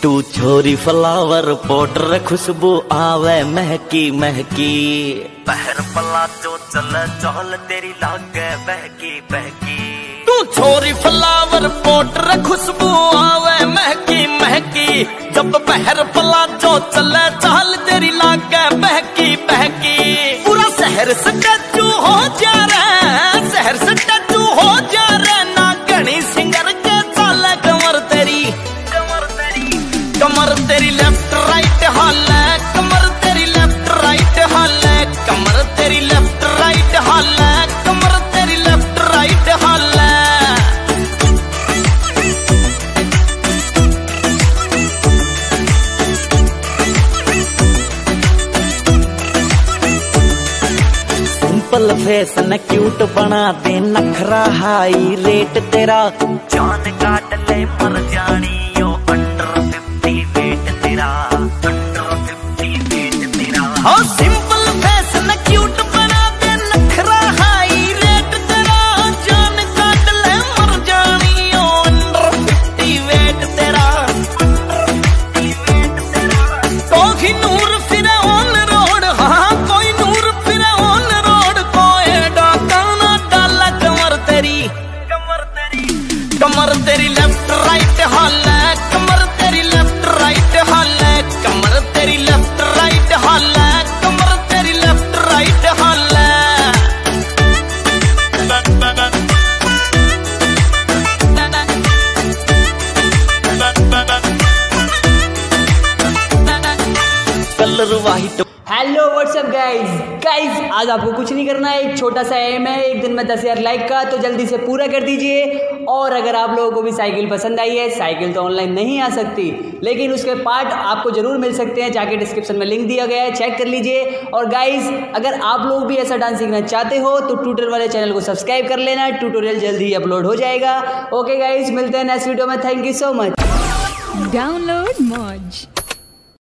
तू छोरी flower powder खुशबू आवे महकी महकी, पहर पला जो चले चहल तेरी लागे बहकी बहकी। तू छोरी फ्लावर पाउडर खुशबू आवे महकी महकी, जब पहर पला जो चले चहल तेरी लागे बहकी बहकी। पूरा शहर से टचू हो जा रहा, शहर से टचू हो जा रहा, ना घनी सिंगर के चाले कमर तेरी, कमर तेरी लेफ्ट राइट हाल है, कमर तेरी लेफ्ट राइट हाल है, कमर तेरी लेफ्ट राइट हाल है, कमर तेरी लेफ्ट राइट हाल है। सिंपल फेस न क्यूट बना दे, नखरा हाई रेट तेरा, जान काट ले मर जानी यो अंडर 50 वेट तेरा, अंडर 50 वेट तेरा। हाँ सिंपल फेस न क्यूट बना दे, नखरा हाई रेट तेरा, जान काट ले मर जानी यो अंडर 50 वेट तेरा, अंडर 50 वेट तेरा। कोई नूर फिरे ऑन रोड, हाँ कोई नूर फिरे ऑन रोड, कोई डाका ना डाला कमर तेरी, कमर तेरी लेफ्ट राइट हाल है, कमर तेरी लेफ्ट राइट हाल है, कमर तेरी लेफ्ट राइट हाल है, कमर तेरी लेफ्ट राइट हाल है। Colour white. Hello what's up guys आज आपको कुछ नहीं करना है, एक छोटा सा एम है, एक दिन में 10,000 लाइक का, तो जल्दी से पूरा कर दीजिए। और अगर आप लोगों को भी साइकिल पसंद आई है, साइकिल तो ऑनलाइन नहीं आ सकती लेकिन उसके पार्ट आपको जरूर मिल सकते हैं, जाके डिस्क्रिप्शन में लिंक दिया गया है, चेक कर लीजिए। और गाइज अगर आप लोग भी ऐसा डांस सीखना चाहते हो तो ट्यूटर वाले चैनल को सब्सक्राइब कर लेना, ट्यूटोरियल जल्दी ही अपलोड हो जाएगा। ओके गाइज, मिलते हैं नेक्स्ट वीडियो में, thank you so much. Download मौज।